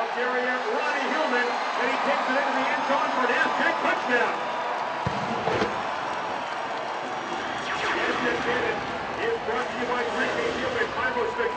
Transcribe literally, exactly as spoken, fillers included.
carrier, Ronnie Hillman, and he takes it into the end zone for an Aztec touchdown. As this is brought to you by Green Bay Hillman, Five oh six.